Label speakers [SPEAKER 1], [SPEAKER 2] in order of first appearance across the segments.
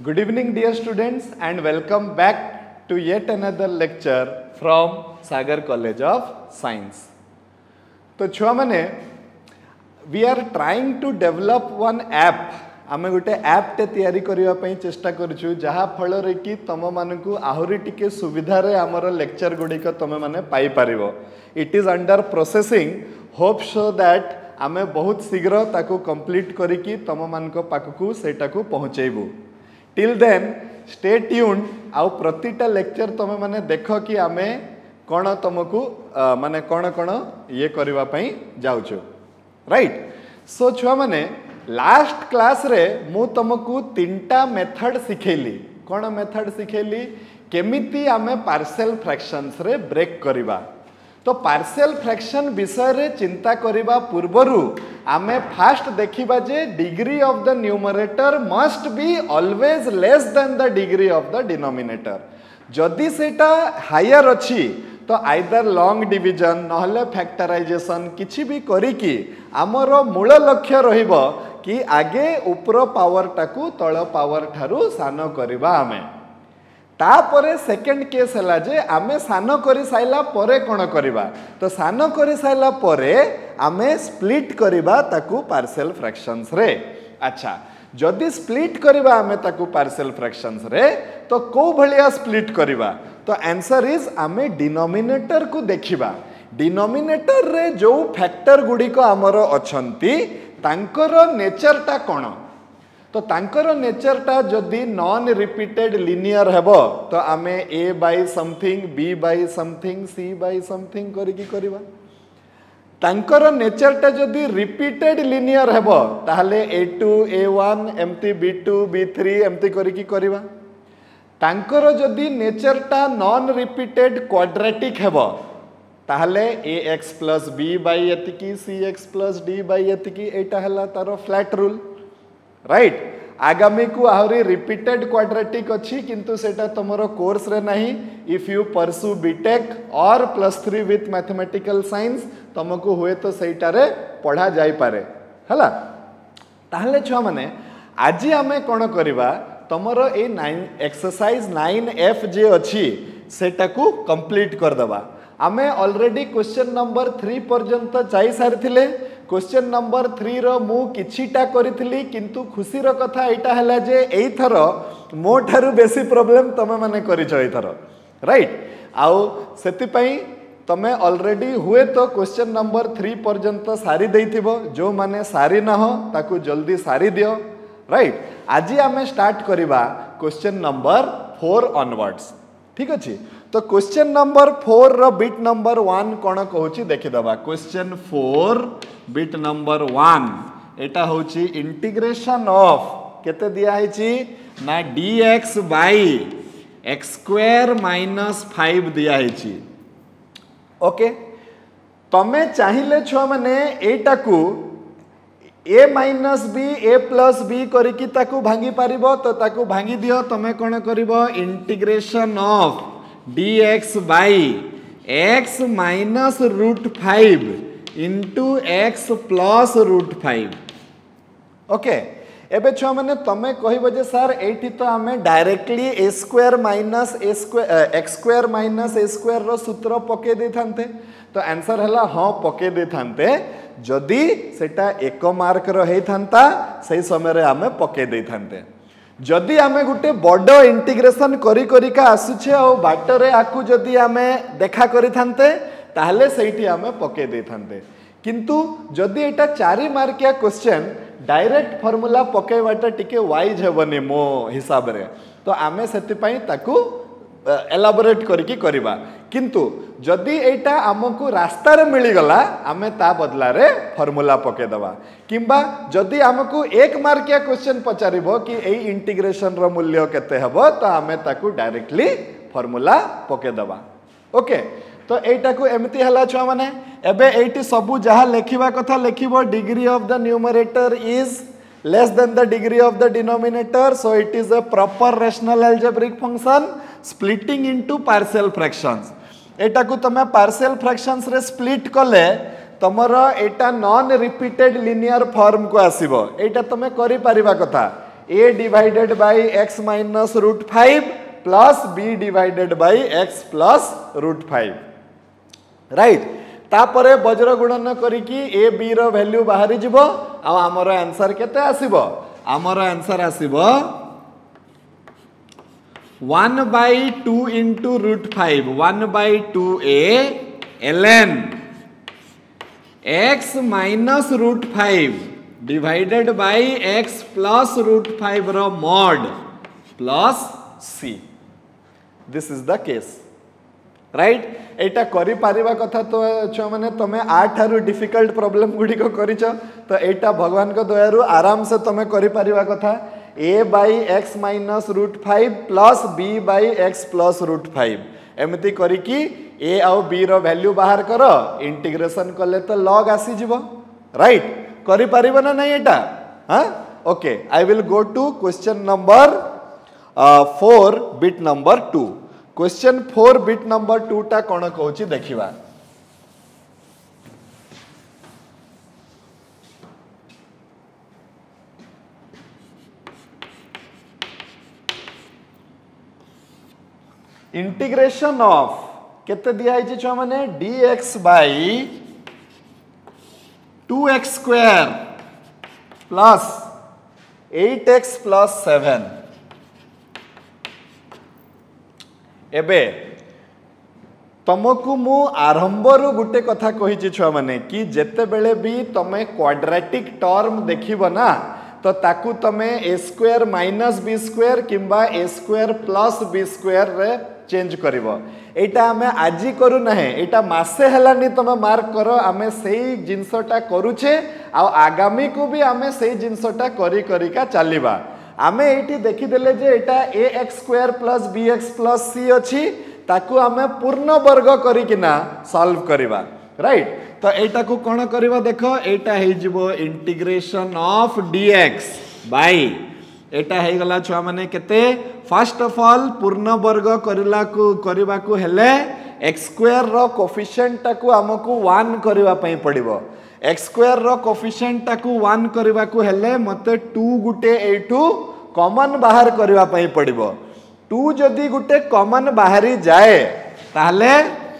[SPEAKER 1] Good evening, dear students, and welcome back to yet another lecture from Sagar College of Science. तो छुआ माने we are trying to develop one app. आमे गोटे app टे तैयारी करिवा पई चेष्टा करछु जहा फल रे कि तम मानकु आहुरी टिके सुविधा रे हमर लेक्चर गुडी को तमे माने पाई परिवो. It is under processing. Hope so that आमे बहुत शीघ्र ताकू कंप्लीट करिकी तम मानको पाखकु सेटाकू पहुंचेबू. टिल देन स्टे ट्यून्ड आउ प्रतिटा लेक्चर तमे माने देखो कि आमे कोन तुमको माने कोन कोन ये करबा पई जाउछु. राइट. सो छुआ माने लास्ट क्लास रे मु तुमको तीनटा मेथड सिखेली. कोन मेथड सिखेली? केमिति आमे पार्शियल फ्रैक्शंस रे ब्रेक करबा. तो पार्शियल फ्रैक्शन विषय रे चिंता करिबा पूर्वरु आमे फास्ट देखिबा जे degree of the numerator must be always less than the degree of the denominator. जदि सेटा हायर अछि तो आइदर लॉन्ग डिवीजन नहले फैक्टराइजेशन किछि भी करी कि आमर मूल लक्ष्य रहिबो कि आगे ऊपर पावर टाकू तळ पावर ठारू सानो करिबा. आमे तापरे सेकंड केस हला जे आमे सानो करि साइला परे कोन करिबा. तो सानो करि साइला परे आमे स्प्लिट करिबा ताकू पार्शियल फ्रैक्शंस रे. अच्छा, जदि स्प्लिट करिबा आमे ताकू पार्शियल फ्रैक्शंस रे तो को भलिया स्प्लिट करिबा. तो आंसर इज आमे डिनोमिनेटर को देखिबा. डिनोमिनेटर रे जो फैक्टर गुडी को हमरो अछंती तांकर नेचर ता कोन. तो तांकर नेचर टा जदि नॉन रिपीटेड लिनियर हेबो तो आमे a by something b by something c by something करिकी करबा. तांकर नेचर टा जदि रिपीटेड लिनियर हेबो ताहले a2 a1 एमती b2 b3 एमती करिकी करबा. तांकर जदि नेचर टा नॉन रिपीटेड क्वाड्रेटिक हेबो ताहले ax प्लस b बाय एतिकी cx प्लस d बाय एतिकी एटा हला तारो फ्लैट रूल. राइट. आगामी को आहरी रिपीटेड क्वाड्रेटिक अच्छी किंतु सेटा तुमरो कोर्स रे नहीं. इफ यू परसू बीटेक और +3 विथ मैथमेटिकल साइंस तुमको हुए तो सेटा रे पढ़ा जाई पारे. हला ताहले छुआ माने आजी आमे कोन करबा तुमरो ए 9 एक्सरसाइज 9f जे अच्छी सेटा को कंप्लीट कर दबा. आमे ऑलरेडी क्वेश्चन नंबर 3 पर्यंत जाई सारथिले. क्वेश्चन नंबर 3 रो मु किछिटा करिथिली किंतु खुशी रो कथा एटा हला जे एई थर मो ठारू बेसी प्रॉब्लम तमे माने करिछ एई थर. राइट. आउ सेति पई तमे ऑलरेडी हुए तो क्वेश्चन नंबर 3 पर्यंत सारी देइथिबो. जो माने सारी न हो ताकू जल्दी सारी दियो. राइट. आजी आमे स्टार्ट करिबा क्वेश्चन नंबर 4 ऑनवर्ड्स. ठीक अछि. तो क्वेश्चन नंबर 4 रो बिट नंबर 1 कोन कहूची देखि दबा. क्वेश्चन 4 बिट नंबर 1 एटा होची इंटीग्रेशन ऑफ केते दिया हैची ना dx by x square minus 5 दिया हैची. ओके. तमे चाहिले छ माने एटा को a minus b a plus b करी कि ताकू भांगी पारिबो. तो ताकू भांगी दियो. तमे कोन करिवो integration of dx by x minus √5 into x plus √5. Okay. एबे छुआ माने तमे कहिबो जे सर एठी तो आमे directly a square minus a square x square minus a square रो सूत्र पके दे थानते. तो आंसर हला हां पके दे थानते. जदि सेटा एक मार्क रो हे थानता सही समय रे आमे पके दे थानते. जदि आमे गुटे बड़ इंटीग्रेशन करी करी का आसुछे आ बाटरे आकू जदि आमे देखा करी थानते ताहले सेठी आमे पके दे थानते. किंतु जदि एटा 4 मार्किया क्वेश्चन डायरेक्ट फार्मूला पकेवाटा टिके वाइज हेबनी मो हिसाब रे. तो आमे सेति पई ताकू एलाबोरेट करिकी करबा. किंतु जदि एटा हमकु रास्ता रे मिली गला आमे ता बदला रे फार्मूला पके दबा. किंबा जदि हमकु 1 मार्किया क्वेश्चन पचारिबो कि एई इंटीग्रेशन रो मूल्य केते हेबो तो आमे ताकू डायरेक्टली फार्मूला पके दबा. ओके. तो एटा को एमती हला छुआ माने एबे एटी सबु जहा लेखिबा कथा लेखिबो. Degree of the numerator is less than the degree of the denominator, so it is a proper rational algebraic function splitting into partial fractions. एटा को तमे partial fractions रे split कले तमरो एटा नॉन रिपीटेड लिनियर फॉर्म को आसीबो. एटा तमे करि परिबा कथा. a divided by x minus √5 plus b divided by x plus √5 right. तापरे वज्र गुणन करिकी a b रो वैल्यू बाहरी जिवो आ हमर आंसर केते आसीबो हमर आंसर आसीबो 1/2 into √5 1/2a ln x minus √5 divided by x plus √5 रो mod plus c। this is the case right। एटा करि पारिबा कथा तो छ माने तमे आठारु डिफिकल्ट प्रॉब्लम गुडी को करिछ तो एटा भगवान को दयारु आराम से तमे करि पारिबा कथा a by x minus √5 plus b by x plus √5 एमती करिकी a आउ b रो वैल्यू बाहर करो इंटीग्रेशन करले तो log आसी जिवो राइट। करि पारिबो ना नहीं एटा हां okay. I will go to question number 4 bit number 2। Question 4 bit number 2 टा कोन कहूची देखिबा। इंटीग्रेशन ऑफ केते दिया है छुआ माने dx by 2x square plus 8x plus 7 एबे तुमको मु आरंभ रु गुटे कथा कहि छुआ माने कि जेते बेले भी तमे क्वाड्रेटिक टर्म देखिबो ना तो ताकू तमे a square minus b square किंबा a square plus b square रे चेंज करिवो। एटा हमें आजी करू नाही एटा मासे हेलानी तमे मार्क करो हमें सेही जिंसटा करूछे आ आगामी को भी हमें सेही जिंसटा करी करी का चलीबा। हमें एठी देखि देले जे एटा ax square plus bx plus c अछि ताकू हमें पूर्ण वर्ग करी किना सॉल्व करिबा राइट। तो एटा को कोन करिबा देखो एटा हे जिवो इंटीग्रेशन ऑफ dx बाय एटा हे गला छुआ माने केते फर्स्ट ऑफ ऑल पूर्ण वर्ग करिबा को हेले x स्क्वायर रो कोफिशिएंट टाकू हमकु 1 करिबा पई पड़िबो। x स्क्वायर रो कोफिशिएंट टाकू 1 करिबा को हेले मते 2 गुटे एठू कॉमन बाहर करिबा पई पड़िबो। 2 जदी गुटे कॉमन बाहरी जाए ताले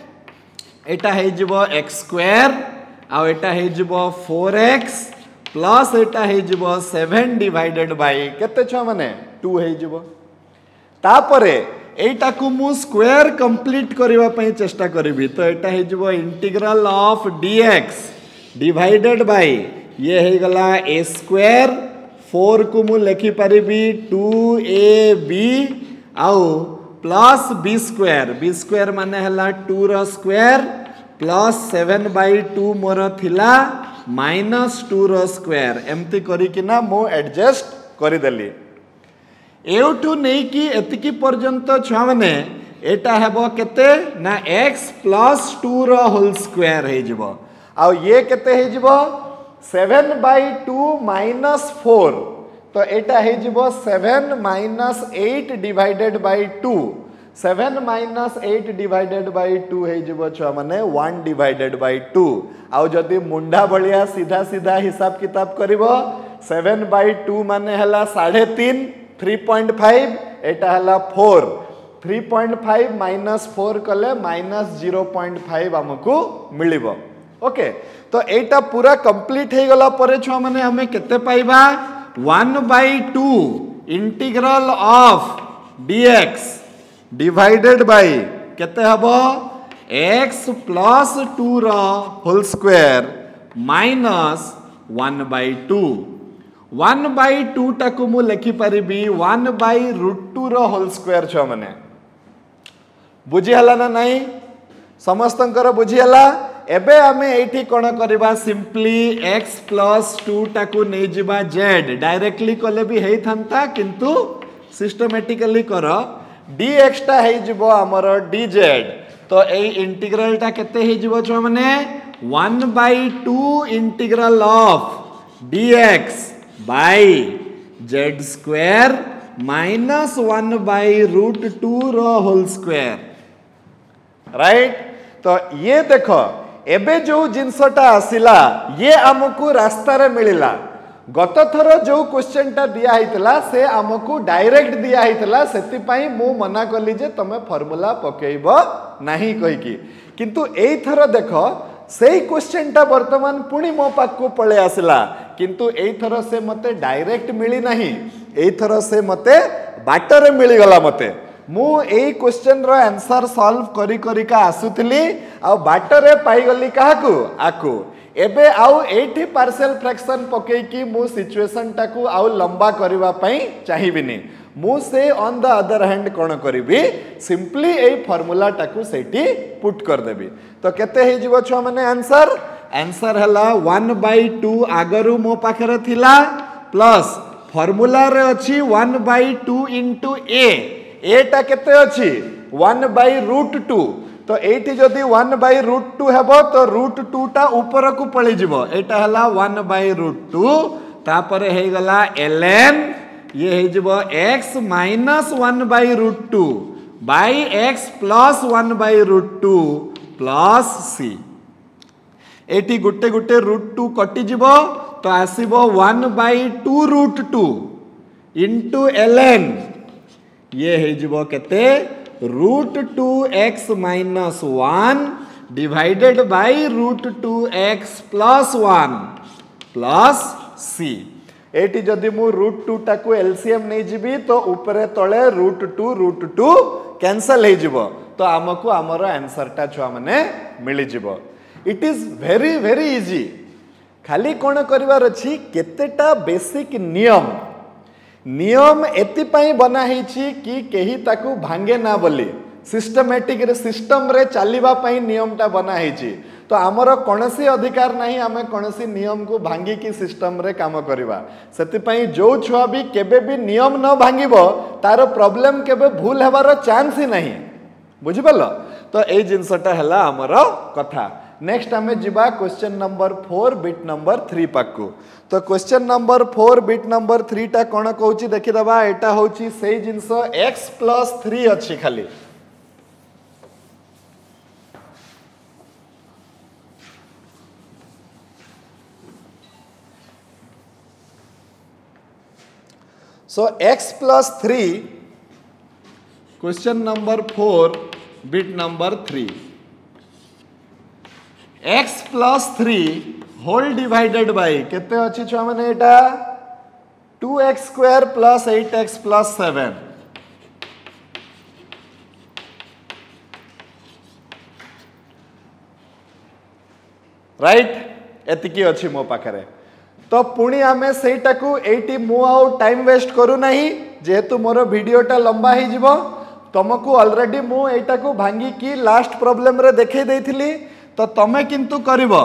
[SPEAKER 1] एटा हे जिवो x स्क्वायर आ एटा हे जिवो 4x प्लस एटा हे जिवो 7 डिवाइडेड बाय केते छ माने 2 हे जिवो। तापरे एटा को मु स्क्वायर कंप्लीट करिवा पई चेष्टा करबी तो एटा हे जिवो integral of dx divided by ये हे गला a स्क्वायर 4 को मु लिखि परिबी 2ab आउ प्लस b स्क्वायर माने हला 2 रो स्क्वायर प्लस 7/2 मोर थिला माइनस 2 रो स्क्वायर एमती करी कि ना मो एडजस्ट करि देली। एउठू नहीं कि एतिकी पर्यंत छुआ माने एटा हेबो केते ना x प्लस 2 रो होल स्क्वायर हे जिवो आ ये केते हे जिवो 7/2 माइनस 4 तो एटा हे जिवो 7 minus 8 divided by 2 7 minus 8 divided by 2 हे जिवो छुआ माने 1 डिवाइडेड बाय 2 आ जदी मुंडा बलिया सीधा सीधा हिसाब किताब करिवो 7/2 माने हला 3.5 3.5 एटा हला 4 3.5 माइनस 4 कले माइनस 0.5 हमको मिलिबो ओके। तो एटा पूरा कंप्लीट हे गला परे छुआ माने हमें केते पाइबा 1/2 integral of dx divided by केते हबो x प्लस 2 रो होल स्क्वायर माइनस 1/2 1/2 टाकू मु लिखि परिबी 1/√2 रो होल स्क्वायर छ माने बुझी हला ना नहीं समस्तंकर बुझी हला। एबे हमें एठी कोन करबा सिंपली x प्लस 2 टाकू नै जिबा z डायरेक्टली कले भी हेई थांता किंतु सिस्टमैटिकली करो dx टा हे जिवो हमर dz तो ए इंटीग्रल टा केते हे जिवो छ माने 1/2 integral of dx by z square minus 1/√2 रो होल स्क्वायर राइट। तो ये देखो एबे जो जिनसटा आसिला ये हमको रास्ता रे मिलिला गत थर जो क्वेश्चन टा दिया हितला से आमको डायरेक्ट दिया हितला सेति पई मु मना कली जे तमे फार्मूला पकेइबो नाही कहि की किंतु एई थर देखो सेई क्वेश्चन टा वर्तमान पुणी मो पाखु पळे आसिला किंतु एई थर से मते डायरेक्ट मिली नाही एई थर से मते बाटरे मिली गला मते मु एई क्वेश्चन रो आंसर सॉल्व करी करी का आसुतली आ बाटरे पाई गली काहाकू आकू एबे आउ एठी पार्शियल फ्रैक्शन पकई की मु सिचुएशन टाकू आउ लंबा करबा पई चाहिबिनी मु से ऑन द अदर हैंड कोन करबी सिंपली एई फार्मूला टाकू सेठी पुट कर देबी तो केते हे जीवो छ माने आंसर हला 1/2 आगरु मो पाखरे थिला प्लस फार्मूला रे अछि 1/2 इनटू ए टा केते अछि 1/√2 तो एठी जदि 1/√2 हेबो तो √2 टा ऊपर को पळि जिवो एटा हला 1/√2 तापरे हे गला ln ये हे जिवो x - 1/√2 by x plus 1/√2 plus c एठी गुटे गुटे √2 कटि जिवो तो आसीबो 1/2√2 इनटू ln ये हे जिवो केते √2x - 1 divided by √2x plus 1 plus c एटी जदि मु √2 टाकू एलसीएम नहीं जीबी तो ऊपरे तळे √2 कैंसल हे जिवो तो आमको आमर आंसर टा छुआ माने मिली जिवो it is very very easy खाली कोन करिवार अछि केतेटा बेसिक नियम एतिपाई बना हिची कि केही ताकू भांगे ना बोली सिस्टमैटिक रे सिस्टम रे चलीबा पई नियम टा बना हिची तो आमर कोनसी अधिकार नहीं आमे कोनसी नियम को भांगी की सिस्टम रे काम करिवा सेति पई जो छुआ भी केबे भी नियम न भांगीबो तारो प्रॉब्लम केबे भूल हेबार चांस ही नहीं बुझि पल्लो तो ए जिंसटा हला आमर कथा नेक्स्ट आमे जिबा क्वेश्चन नंबर 4 बिट नंबर 3 पाकू तो क्वेश्चन नंबर 4 बिट नंबर 3 टा कोन कहूची देखि दबा एटा होची सेही जिंस x प्लस 3 अछि खाली so x plus 3 question number 4 bit number 3 x plus 3 whole divided by केते अछि छुआ माने एटा 2x square plus 8x plus 7 right एतिकी अछि मो पाखरे तो पुणी आमे सेटाकू एटी मु आउ टाइम वेस्ट करू नहीं जेहेतु मोर वीडियोटा लंबा ही जीवो तुमको ऑलरेडी मु एटाकू भांगी की लास्ट प्रॉब्लम रे देखै देथिली तो तमे किंतु करिवो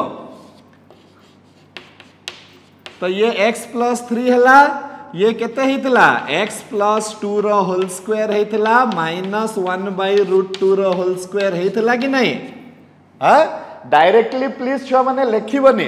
[SPEAKER 1] तो ये x प्लस 3 हला ये केते हितला x प्लस 2 रो होल स्क्वायर हितला माइनस 1/√2 रो होल स्क्वायर हितला कि नहीं हां डायरेक्टली प्लीज छुआ माने लेखिबनी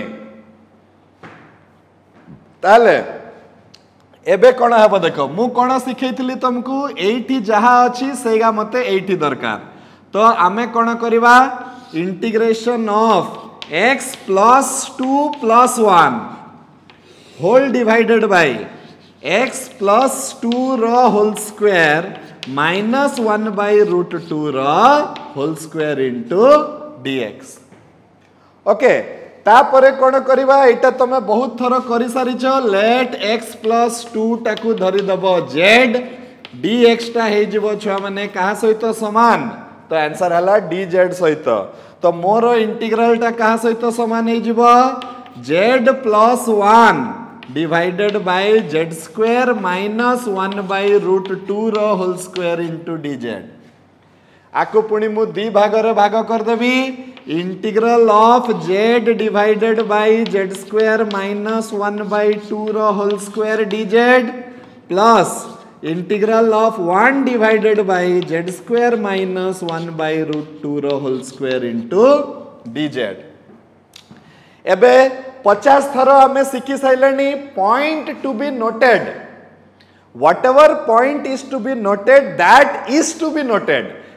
[SPEAKER 1] ताले एबे कोन हबो देखो मु कोन सिखैथिली तुमको एठी जहा अछि सेगा मते एठी दरकार तो आमे कोन करिवा integration of x plus 2 plus 1 whole divided by x plus 2 रो होल स्क्वायर माइनस 1/√2 रो whole square into dx okay तापरे कोन करिवा एटा तमे बहुत थर करि सारिछ लेट x प्लस 2 टाकू धरि दबो z dx टा हे जिवो छुआ माने कहा सहित समान तो आंसर हला dz सहित तो मोर इंटीग्रल टा कहा सहित समान हे जिवो z plus 1 divided by z square minus 1/√2 रो होल स्क्वायर इनटू dz आको पुणी मु दी भाग रे भाग कर देबी integral of z divided by z square minus 1/2 रो whole square dz plus integral of 1 divided by z square minus 1/√2 रो होल स्क्वायर इनटू dz एबे 50 थर हमें सिखी साइलनी point to be noted whatever point is to be noted that is to be noted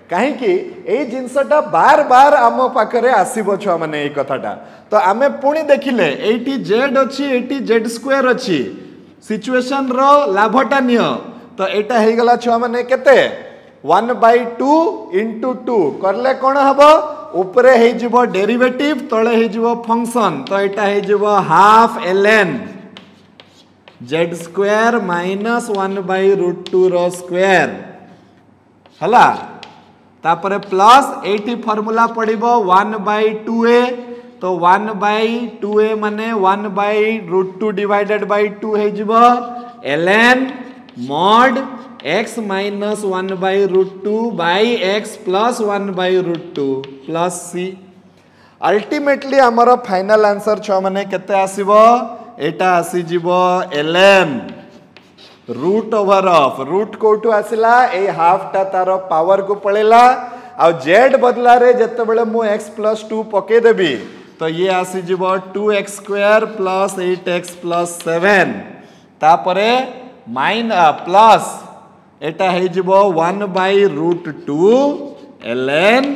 [SPEAKER 1] कहीं जिनसटा बार बार आम पाखे आसब छुआ मैंने ये कथाटा तो आम पुणी देखिले ये जेड अच्छी ये जेड स्क्वायर अच्छी सिचुएशन रो लाभटा निय तो यहाँ हो गला छुआ मैंने केते 1/2 इंटू 2 करले कौन हम उपरे हो डेरिवेटिव तले हो फंक्शन तो यहाँ हो half ln z square minus 1/√2 रो स्क्वायर हला तापरे प्लस एटी फॉर्मूला पड़िबो 1/2a तो 1/2a माने 1/√2 डिवाइडेड बाय 2 हे जिवो ln mod x minus 1/√2 by x plus 1/√2 plus c ultimately हमर फाइनल आंसर छ माने केते आसीबो एटा आसी जिवो ln root over of root कोटू आसिला ए हाफ टा तार पावर को पळेला आ जेड बदला रे जते बेले मु x प्लस 2 पके देबी तो ये आसी जिवो 2x square plus 8x plus 7 तापरे माइन प्लस एटा हे जिवो 1/√2 ln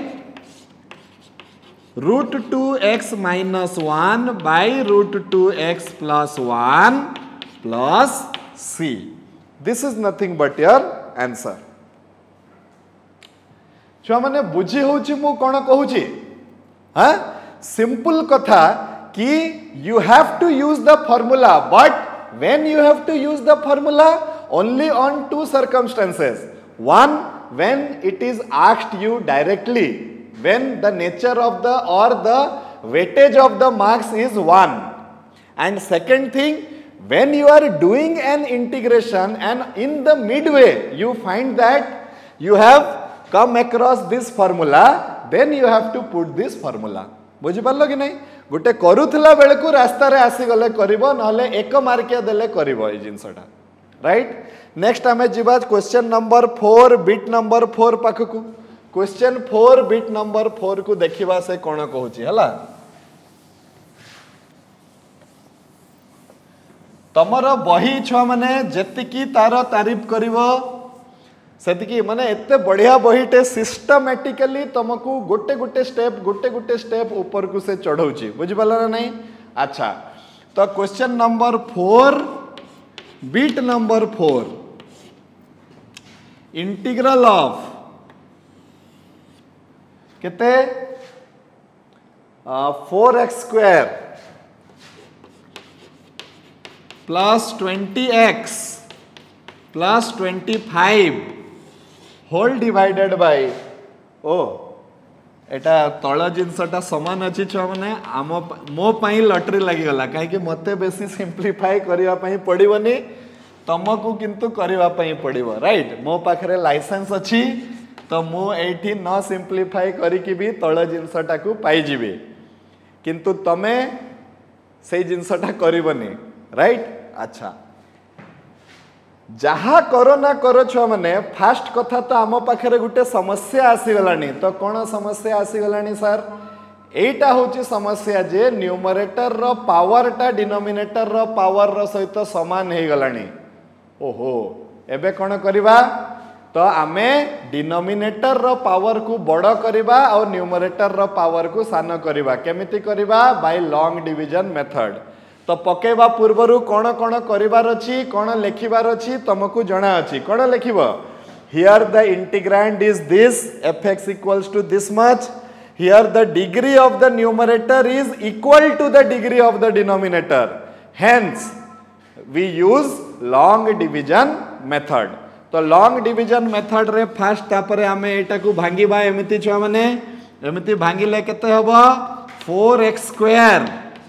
[SPEAKER 1] √2x minus 1 √2x plus 1 plus c this is nothing but your answer छुआ मैंने बुझी होची मु कोन कहूची हाँ सिंपल कथा कि you have to use the formula but when you have to use the formula only on two circumstances one when it is asked you directly when the nature of the or the weightage of the marks is 1 and second thing when you are doing an integration and in the midway you find that you have come across this formula then you have to put this formula बुझी पारलो कि नहीं गोटे करूथला बेले को रास्ता रे आसी गले करिवो नहले एक मार्किया देले करिवो ए जिंसटा राइट नेक्स्ट हमें जिबा क्वेश्चन नंबर 4 बिट नंबर 4 पाखकू क्वेश्चन 4 बिट नंबर 4 को देखिबा से कोन कहूची हला तमर बही छ माने जेतिकी तार तारीफ करिवो सेतिकी माने एते बढ़िया बहीटे सिस्टमैटिकली तुमको गोटे गोटे स्टेप ऊपर को से चढ़ौची बुझि पाला ना नहीं अच्छा तो question number 4 bit number 4 integral of कितने 4x स्क्वायर plus 20x plus 25 whole divided by ओ एटा तळ जिनसटा समान अछि छ माने आम मो पई लॉटरी लागि गला काहे कि मते बेसी सिंपलीफाई करिवा पई पडिवनी तमको किंतु करिवा पई पडिवो राइट मो पाखरे लाइसेंस अछि तो मु एठी न सिंपलीफाई करिकि भी तळ जिनसटा को पाई जिवे किंतु तमे से जिनसटा करिवनी राइट अच्छा जहा करो ना करो छुआ माने फास्ट कथा तो आम पाखरे गुटे समस्या आसी गलानी तो कौन समस्या आसी गलानी सर एटा होची समस्या जे न्यूमरेटर रो पावर टा डिनोमिनेटर रो पावर रो सहित समान हे गलानी ओहो एबे कोन करिबा तो आमे डिनोमिनेटर रो पावर को बड़ करिबा और न्यूमरेटर रो पावर को सान करिबा केमिति करिबा बाय लॉन्ग डिवीजन मेथड तो पकेबा पूर्वरु कोन कोन करिबार अछि कोन लेखिबार अछि तुमको जणा अछि कोन लेखिबो here the integrand is this fx equals to this much here the degree of the numerator is equal to the degree of the denominator hence we use long division method तो long division method रे first तापरे आमे एटा को भांगीबा एमिति छ माने एमिति भांगिले केते हबो 4x स्क्वायर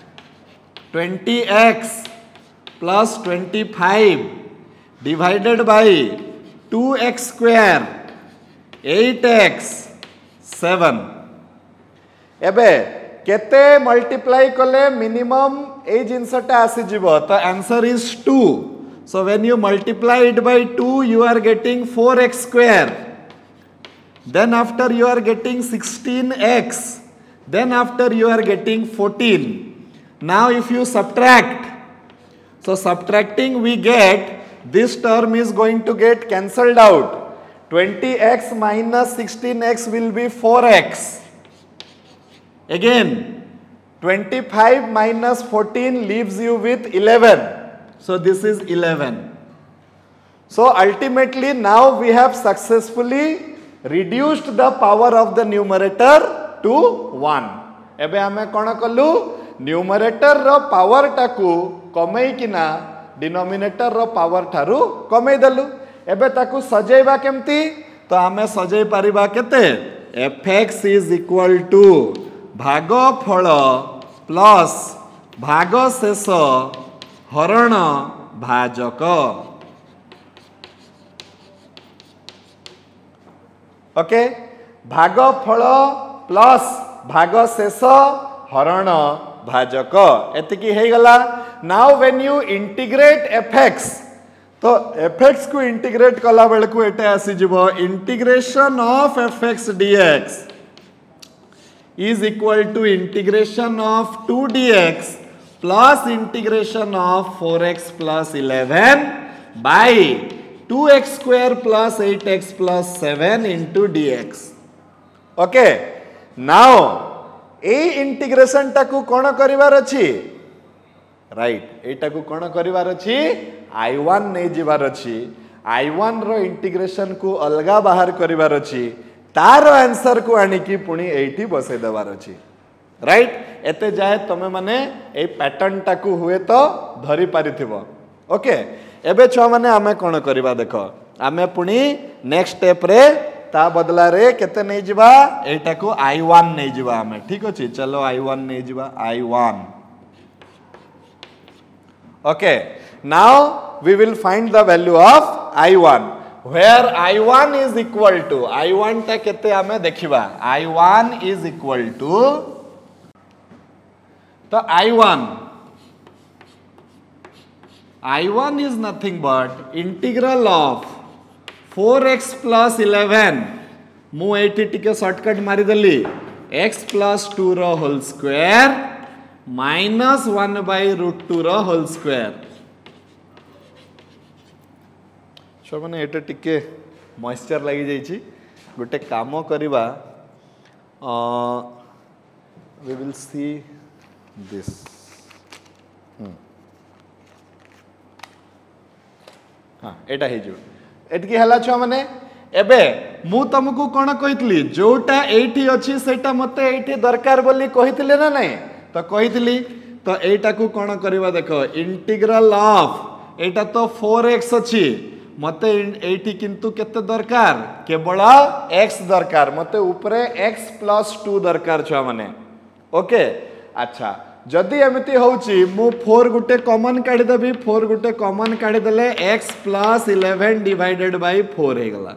[SPEAKER 1] 20x plus 25 divided by 2x square 8x 7 एबे केते मल्टीप्लाई कले मिनिमम ए जिंसटा आसी जिवो तो answer is 2 so when you multiply it by 2 you are getting 4x square then after you are getting 16x then after you are getting 14 now if you subtract so subtracting we get this term is going to get cancelled out 20x minus 16x will be 4x. Again, 25 minus 14 leaves you with 11. So this is 11. So ultimately now we have successfully reduced the power of the numerator to 1. एबे हमें कौन कलु numerator रो power टाकू कमई किना denominator रो power ठारू कमई दलु. एबे ताकू सजेबा केमती तो हमें सजै परिबा केते fx is equal to भागफल प्लस भागशेष हरण भाजक. ओके भागफल प्लस भागशेष हरण भाजक एतिकी हे गला. Now when you integrate fx तो fx को इंटीग्रेट कला बेल को एटे आसी जिवो integration of fx dx is equal to integration of 2 dx plus integration of 4x plus 11 by 2x square plus 8x plus 7 into dx. Okay, now ए integration टाकू कौन करिवार अछि राइट एटा को कौन करिवार अछि I1 नै जिवार अछि. I1 रो इंटीग्रेशन को अलगा बाहर करिवार अछि. तार आंसर को आनी की पुणी एठी बसे देवार अछि राइट. एते जाए तमे माने ए पैटर्न टाकू हुए तो धरी पारिथिबो. ओके एबे छ माने आमे कोन करबा देखो आमे पुणी नेक्स्ट स्टेप रे ता बदला रे केते नै जिबा एटा को I1 नै जिबा आमे. ठीक अछि चलो I1 नै जिबा I1. Okay now we will find the value of I1 where I1 is equal to I1 ता केते आमे देखिबा. I1 is equal to तो I1 is nothing but integral of 4x plus 11 मु एटी टिके शॉर्टकट मारी दली x plus 2 रो whole square minus 1 by root 2 रो होल स्क्वायर. छो माने एटा टिके मॉइस्चर लागि जाई छी गोटे काम करबा we will see this. हाँ एटा हे जो एटकी हला छ माने एबे मु तुमको कोन कहितली जोटा एठी अछि सेटा मते एठी दरकार बोली कहितले ना नहीं तो कहितली तो एटा को कोन करबा देखो इंटीग्रल ऑफ एटा तो 4x अछि मते एठी किंतु केते दरकार केवल x दरकार मते ऊपरे x plus 2 दरकार छ माने. ओके अच्छा जदि एमती होउची मु 4 गुटे कॉमन काढी देबी 4 गुटे कॉमन काढी देले x plus 11 divided by 4 हे गला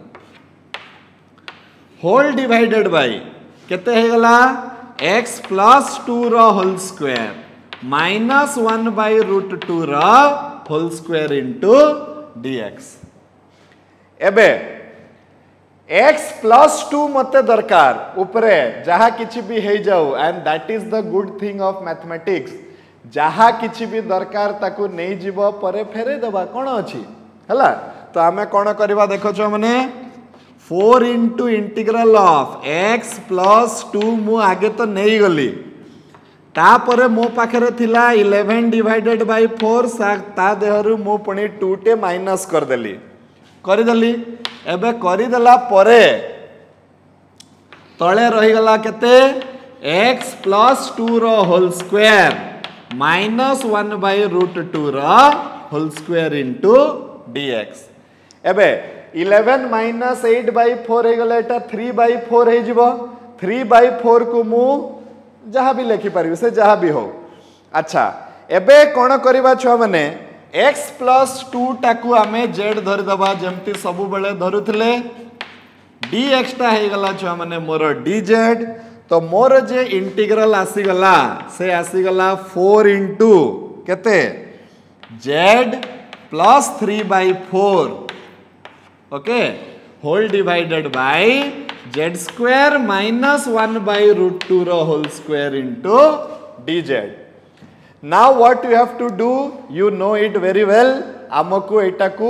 [SPEAKER 1] होल डिवाइडेड बाय केते हे गला x plus 2 रो whole square minus 1 by root 2 रो होल स्क्वायर into dx. एबे x plus 2 मते दरकार ऊपरे जहा किछि भी हे जाऊ and that is the good thing of mathematics. जहा किछि भी दरकार ताकू नै जीवो परे फेरे दबा कोन अछि हला. तो आमे कोन करबा देखो छ माने 4 into integral of x plus 2 मु आगे तो नै गली ता परे मो पाखरे थिला 11 divided by 4 ता देहरु मु पुणी 2 टे माइनस कर देली करिदली. एबे करिदला परे तळे रही गला केते x plus 2 रो whole square minus 1 by root 2 रो होल स्क्वायर into dx. एबे 11 minus 8 by 4 हे गला एटा 3 by 4 हे जिवो 3 by 4 को मु जहा भी लिखि परिबे से जहा भी हो. अच्छा एबे कोन करबा छ माने x plus 2 टाकू आमे z धरि दबा जेमति सब बेले धरुथले dx टा हे गला छ माने मोर dz. तो मोर जे इंटीग्रल आसी गला से आसी गला 4 into केते z plus 3 by 4 okay whole divided by z square minus 1 by root 2 रो whole square into dz. Now what you have to do, you know it very well. आमको एटा को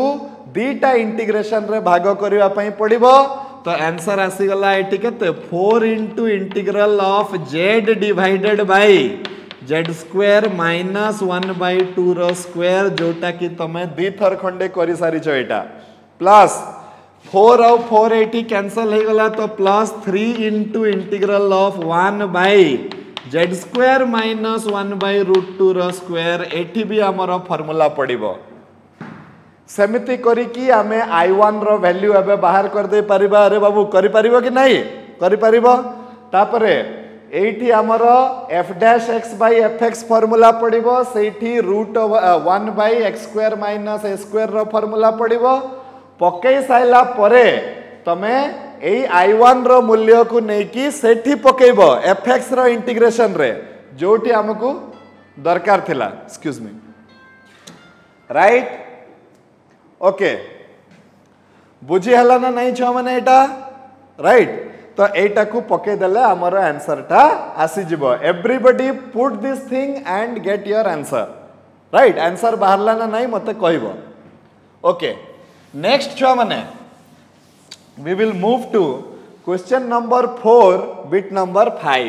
[SPEAKER 1] दीटा इंटीग्रेशन रे भाग करबा पई पड़िबो। तो आंसर आसी गला एटी केते 4 into integral of z divided by z square minus 1/2 रो स्क्वायर जोटा कि तमे दी थर खंडे करि सारी छ एटा प्लस 4 और 4 एटी कैंसल हो गला तो plus 3 into integral of 1 by z square minus 1/√2 रो स्क्वायर एठी भी हमर फार्मूला पड़िबो। सेमिति करी कि आमे i1 रो वैल्यू एबे बाहर कर दे परिबा। अरे बाबू करि परिबो कि नहीं करि परिबो। तापरे एठी हमरो f dash x by fx formula पड़िबो सेठी √1 by x square minus a square रो फार्मूला पड़िबो। पकई साइला परे तमे एई i1 रो मूल्य को नै कि सेठी पकेइबो fx रो इंटीग्रेशन रे जोठी हमकु दरकार थिला। एक्सक्यूज मी राइट ओके बुझी हला ना नहीं छ माने एटा राइट। तो एटा को पके देले हमर आंसर टा आसी जिवो। Everybody put this thing and get your answer right. Answer बाहरला ना नहीं मते कहबो। ओके नेक्स्ट छ माने we will move to question number 4 bit number 5।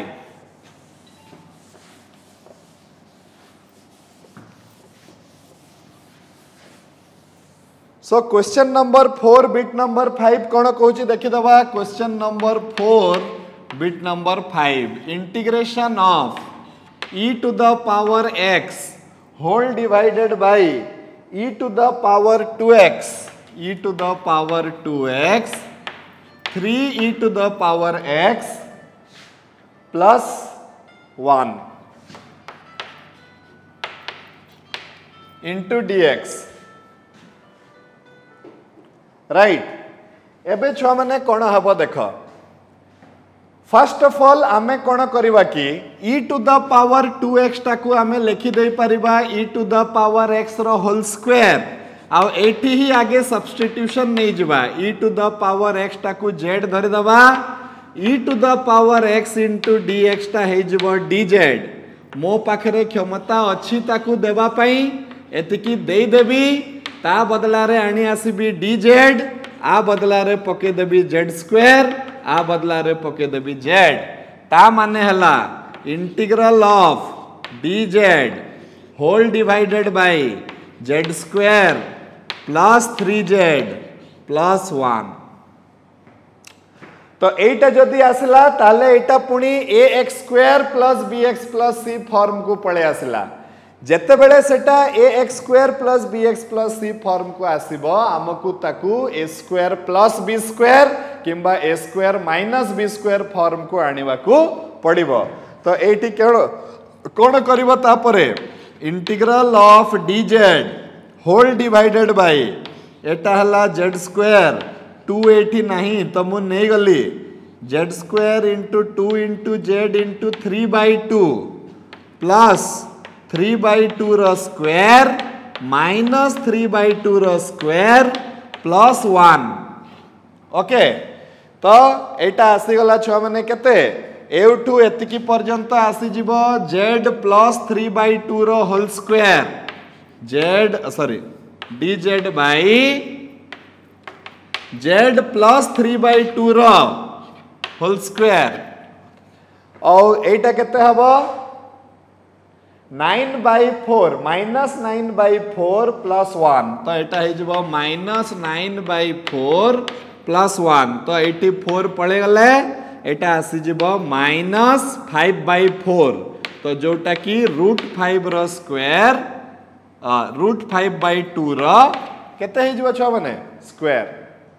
[SPEAKER 1] So question number 4 bit number 5 कौन कहूँ देखी दबा। Question number 4 bit number 5 integration of e to the power x whole divided by e to the power 2x e to the power 2x 3 e to the power x plus 1 into dx right. एबे छुआ माने कौन हबो देख। First of all आमे कौन करवा कि e to the power 2x टाकू आमे लिखि दे परिबा e to the power x रो होल स्क्वायर आ एठी ही आगे सब्स्टिट्यूशन नहीं जबा e to the power x टाकू z धरि दबा e to the power x into dx टा हे जबो dz। मो पाखरे क्षमता अछि ताकू देबा पई एतिकी देई देबी ता बदला रे आनी आसीबी dz आ बदला रे पके देबी z स्क्वायर आ बदला रे पके देबी z। ता माने हला integral of dz whole divided by z square plus 3z plus 1। तो एटा जदी आसला ताले एटा पुनी ax square plus bx plus c form को पळे आसला। जेते बेले सेटा ax square plus bx plus c form को आसीबो हमकु ताकू a square plus b square किंबा a square minus b square form को आनिबा को पड़िबो। तो एठी कोन करिवो तापरे integral of dz whole divided by एटा हला z स्क्वायर 2 एठी नहीं तो मु नै गली z square into 2 into z into 3/2 plus 3/2 रो स्क्वायर माइनस 3/2 रो स्क्वायर प्लस 1। ओके तो एटा आसी गला छुआ माने केते एउठू एतिकी पर्यंत आसी जिवो z प्लस 3/2 रो whole square z sorry dz by z plus 3/2 रो होल स्क्वायर और एटा केते हबो 9/4 माइनस 9/4 प्लस 1। तो एटा हे जबो माइनस 9/4 प्लस 1। तो 84 पड़े गले एटा आसी जबो माइनस 5/4। तो जोटा कि √5 रो स्क्वायर √5/2 रो केते हे जबो छ माने स्क्वायर।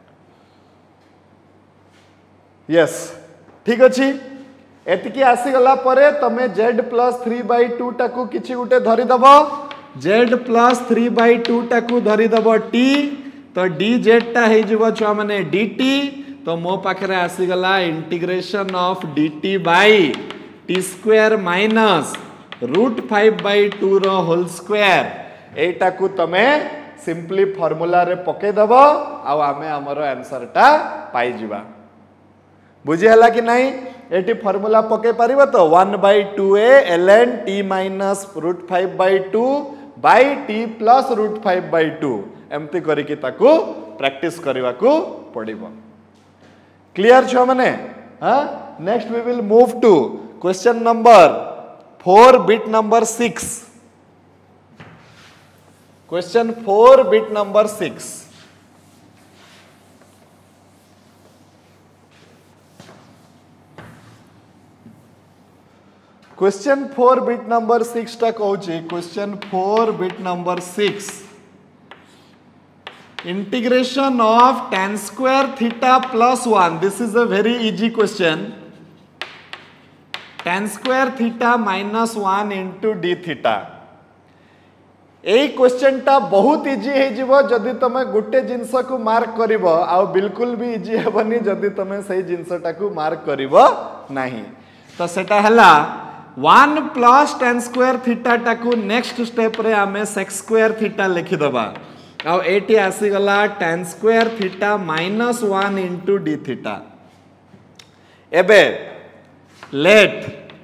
[SPEAKER 1] यस ठीक अछि। एतिकी आसी गला परे तमे z प्लस 3/2 टाकू किछि गुटे धरि दबो z प्लस 3/2 टाकू धरि दबो t। तो dz टा हे जबो छ माने dt। तो मो पाखरे आसी गला integration of dt by t square minus √5/2 रो होल स्क्वायर। एटा को तमे सिंपली फार्मूला रे पके दबो आ आमे हमरो आंसर टा पाई जिबा। बुझी हला कि नहीं। एटी फार्मूला पके पारिबो तो 1/2a ln t minus √5/2 by t plus √5/2 एमती करिकी ताकू प्रैक्टिस करने को पड़िबो। क्लियर छुआ माने? हाँ, next we will move to question number 4 bit number 6। Question 4 bit number 6। Question 4 bit number 6 टा कहूची। Question 4 bit number 6 integration of tan square theta plus 1। This is a very easy question. tan square theta minus 1 into d theta। यही question टा बहुत easy है जीवो जदि तमे गुटे जिंस को मार्क करिवो, आ बिल्कुल भी इजी हेबनी जदि तमे सही जिंसटा को मार्क करिवो नाही। तो सेटा हला 1 प्लस tan square theta टाकू नेक्स्ट स्टेप रे आमे sec square theta लिखि दबा। आ एटी आसी गला tan square theta minus 1 into d theta। एबे let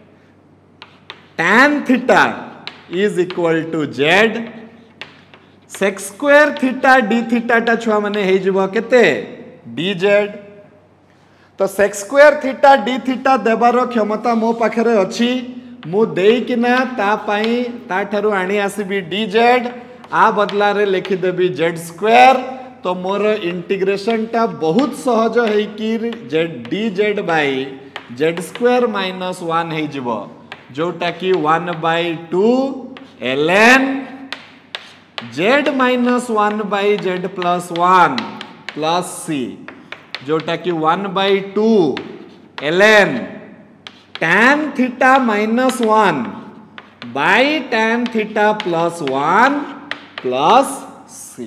[SPEAKER 1] tan theta is equal to z, sec square theta d theta टा छुआ माने हे जिवो केते dz। तो sec square theta d theta देबारो क्षमता मो पाखरे अछि, मु देई किना ता पाई ता ठारू आनी आसीबी dz, आ बदला रे लिखि देबी z स्क्वायर। तो मोर इंटीग्रेशन टा बहुत सहज है कि dz by z square minus 1 है जिवो, जोटा कि 1/2 ln z minus 1 z plus 1 plus c, जोटा कि 1/2 ln tan theta minus 1 by tan theta plus 1 plus c।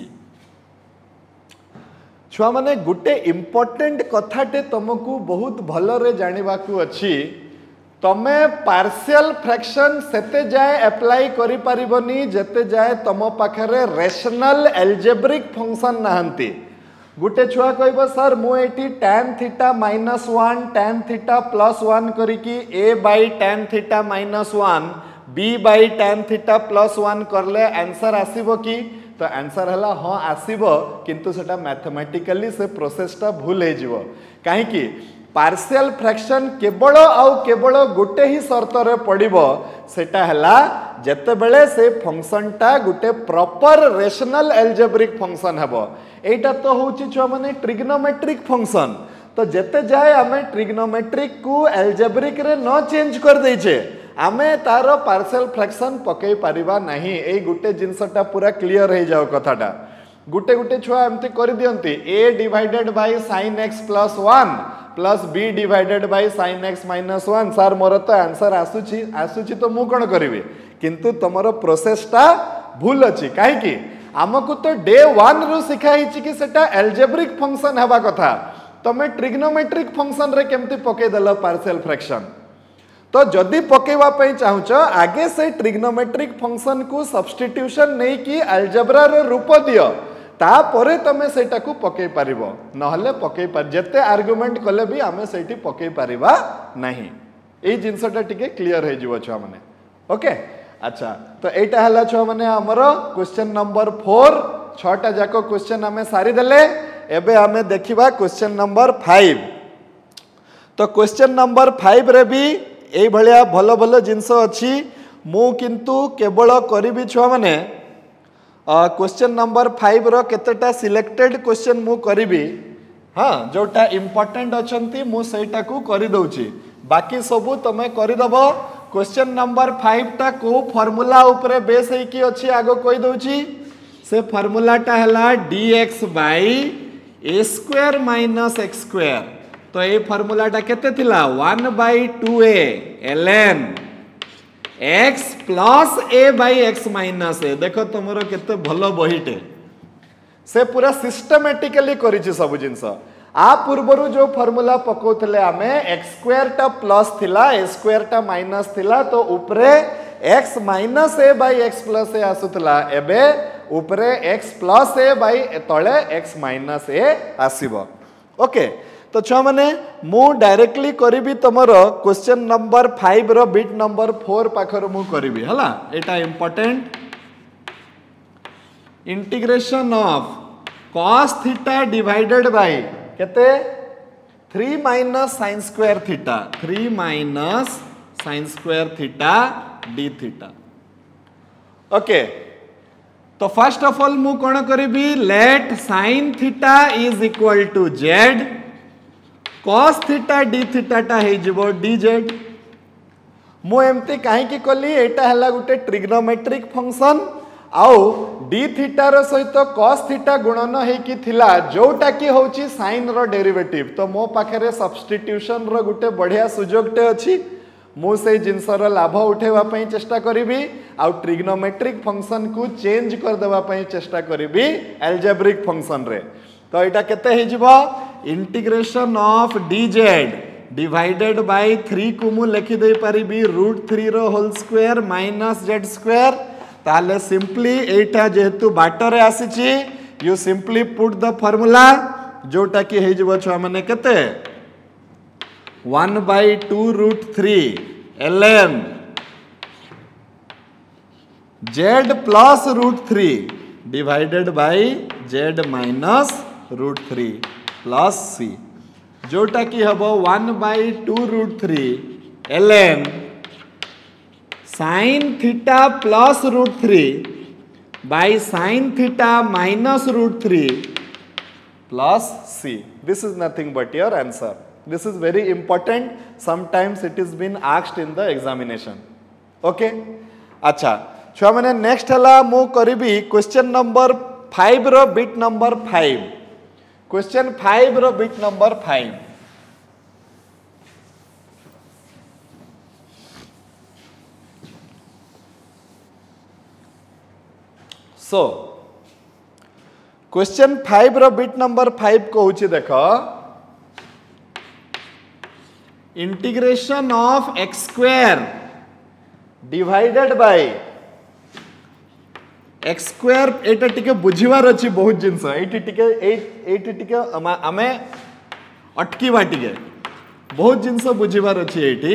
[SPEAKER 1] छुआ माने गुटे इम्पोर्टेंट कथाटे तुमको बहुत भलरे जानिबाकू अछि। तमे पार्शियल फ्रैक्शन सेते जाए अप्लाई करि परिबनी जेते जाए तम पाखरे रेशनल एल्जेब्रिक फंक्शन नाहंती। गुटे छुआ कहबो सर मु एटी tan theta minus 1 tan theta plus 1 करिकी a by tan theta minus 1 b by tan theta plus 1 करले आंसर आसीबो की? तो आंसर हला हाँ आसीबो, किंतु सेटा मैथमेटिकली से प्रोसेसटा भूल हे जिवो। काहे कि पार्शियल फ्रैक्शन केवल आउ केवल गोटे ही शर्त रे पड़िबो, सेटा हला जेते बेले से फंक्शन टा गोटे प्रॉपर रेशनल एल्जेब्रिक फंक्शन हेबो। एटा तो होची छुआ माने ट्रिग्नोमेट्रिक फंक्शन। तो जेते जाए आमे ट्रिग्नोमेट्रिक को एल्जेब्रिक रे न चेंज कर देछे, आमे तारो पार्शियल फ्रैक्शन पकई परिबा नहीं। ए गुटे जिंसटा पूरा क्लियर हे जाओ कथाटा। गुटे गुटे छुआ एमती कर दियंती a divided by sin x plus 1 plus b divided by sin x minus 1। Sir मोर तो आंसर आसुची तो मु कोन करिवे, किंतु तमरो प्रोसेसटा भूल अछि। काहे कि हमकु तो डे 1 रु सिखाइछि कि सेटा एल्जेब्रिक फंक्शन हेबा कथा, तमे ट्रिग्नोमेट्रिक फंक्शन रे केमती पके देलो पार्शियल फ्रैक्शन। तो जदि पकेवा पई चाहुच आगे से ट्रिग्नोमेट्रिक फंक्शन को सब्स्टिट्यूशन नहीं कि अलजेब्रा रो रूप दियो, तापरे तमे सेटा को पके परिबो, नहले पके पर जते आर्गुमेंट कले भी आमे सेठी पके परिबा नहीं। ए जिंसटा टिके क्लियर हे जिवो छुआ माने। ओके अच्छा, तो एटा हला छुआ माने हमरो क्वेश्चन नंबर 4। 6टा जाको क्वेश्चन आमे सारी देले। एबे आमे देखिबा क्वेश्चन नंबर 5। तो क्वेश्चन नंबर 5 रे भी ए भलिया भलो भलो जिंस अछि। मु किंतु केवल करिबी छुआ माने क्वेश्चन नंबर 5 रो केतेटा सिलेक्टेड क्वेश्चन मु करिबी, हाँ जोटा इंपोर्टेंट अछंती मु सेटा को करि दउची, बाकी सबु तमे करि दबो। क्वेश्चन नंबर 5 टा को फार्मूला ऊपर बेस है कि अछि आगो कोइ दउची। से फार्मूला टा हला dx by a square minus x square. तो ये फार्मूला टा केते थिला 1/2a ln x plus a by x minus a। देखो तुमरो केते भलो बहिटे, से पूरा सिस्टमैटिकली करिछि सब जिंस। आ पूर्वरु जो फार्मूला पकोथले आमे x स्क्वायर टा प्लस थिला a स्क्वायर टा माइनस थिला, तो ऊपरे x minus a by x plus a आसुतला, एबे ऊपरे x प्लस a बाई तळे x माइनस a आसीबो। ओके तो छुआ माने मु डायरेक्टली करिबी तमरो क्वेश्चन नंबर 5 रो बिट नंबर 4 पाखर मु करिबी हला। एटा important integration of cos theta divided by केते 3 minus sin square theta 3 minus sin square theta d theta. Okay तो फर्स्ट ऑफ ऑल मु कौन करी let sin theta is equal to z cos theta d theta टा हे जिवो dz। मु एमती कहीं कली एटा हला गुटे ट्रिग्नोमेट्रिक फंक्शन आउ d थीटा रो सहित cos थीटा गुणन हेकी थिला जोटा की होची sin रो डेरिवेटिव। तो मो पाखरे सब्स्टिट्यूशन रो गुटे बढ़िया सुजोगटे अछि मु से जिनसर लाभ उठेवा पई चेष्टा करिवि आउ ट्रिग्नोमेट्रिक फंक्शन को चेंज कर देवा पई चेष्टा करिवि एल्जेब्रिक फंक्शन रे। तो एटा केते हे जिवो integration of dz divided by 3 को मु लिखि दे परिबी √3 रो whole square minus z square. ताले सिंपली एटा जेहेतु बाटरे आसीची you simply put the formula जोटा की हे जिवो छ माने केते 1/2√3 ln z plus √3 divided by z minus √3 plus c जोटा की हबो 1/2√3 ln sin theta plus √3 by sin theta minus √3 plus c। This is nothing but your answer. This is very important. Sometimes it is been asked in the examination. Okay? अच्छा छुआ मैंने next हला मु करिबी question number 5 रो bit number 5। Question 5 रो bit number 5। So question 5 रो bit number 5 कहूची देखो integration of x square divided by x square एटा टिके बुझिवार अछि बहुत जिंस एटी टिके आमे अटकीवा टिके बहुत जिंस बुझिवार अछि एटी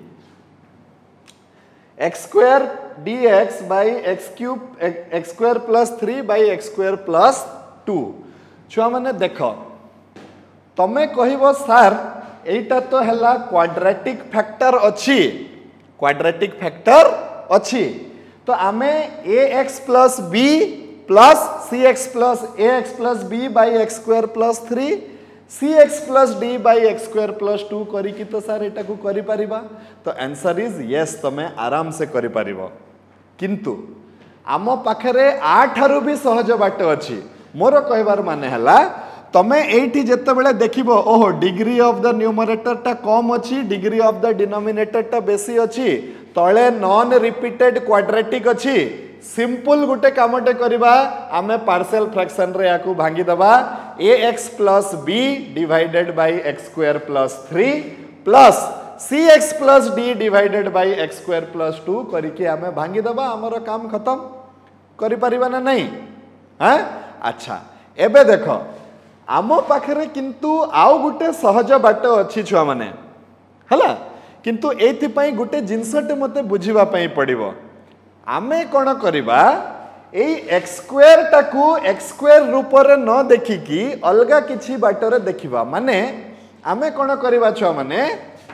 [SPEAKER 1] x square dx by x cube x square plus 3 by x square plus 2। छुआ माने देखो तमे कहिबो सर एटा तो हला क्वाड्रेटिक फैक्टर अच्छी क्वाड्रेटिक फैक्टर अच्छी तो आमे ax plus b plus cx plus ax plus b by x square plus 3 cx plus d by x square plus 2 करी कि तो सर एटा को करि परिबा। तो आंसर इज यस तमे आराम से करि परिबो किंतु आम पाखरे आठारु भी सहज बाट अच्छी। मोर कहबार माने हला तमे एठी जेते बेले देखिबो ओहो डिग्री ऑफ द न्यूमरेटर टा कम अछि डिग्री ऑफ द डिनोमिनेटर टा बेसी अछि तळे नॉन रिपीटेड क्वाड्रेटिक अछि सिंपल गुटे कामटे करबा आमे पार्शियल फ्रैक्शन रे याकू भांगी दबा ax plus b divided by x square plus 3 plus cx plus d divided by x square plus 2 करिके आमे भांगी दबा हमरो काम खत्म करि परिबा ना नहीं। हां अच्छा एबे देखो आम पाखरे किंतु आउ गुटे सहज बाट अच्छी छुआ माने हला किंतु एथि पई गुटे जिनसटे मते बुझिबा पई पड़िबो। आमे कोन करिबा एई x स्क्वायर टाकू x स्क्वायर रूप रे न देखि कि अलगा किछि बाट रे देखिबा माने आमे कोन करिबा छुआ माने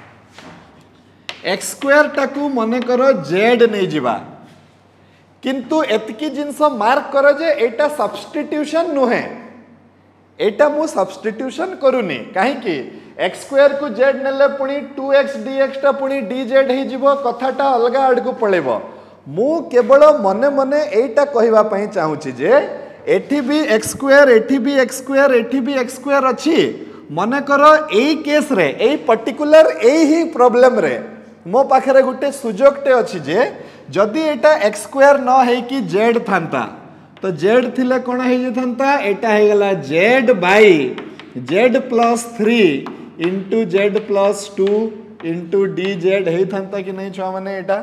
[SPEAKER 1] x स्क्वायर टाकू मने करो z नै जिबा किंतु एतकी जिंस मार्क करो जे एटा सब्स्टिट्यूशन नुहे एटा मु सब्स्टिट्यूशन करूनी कहीं कि x स्क्वायर को z नेले पुनी 2x dx टा पुनी dz हे जिवो कथाटा अलगा आड़ को पळेबो। मु केवल मने मने एटा कहिबा पई चाहूची जे एठी भी x स्क्वायर एठी भी x स्क्वायर एठी भी x स्क्वायर अछि मने करो एई केस रे एई पर्टिकुलर एई ही प्रॉब्लम रे मो पाखरे गुटे सुजोगटे अछि जे जदि एटा x स्क्वायर न हे कि z थांता तो z थिले कोन हे जथंता एटा हे गला z by z plus 3 into z plus 2 into dz हे थांता कि नहीं छुआ माने एटा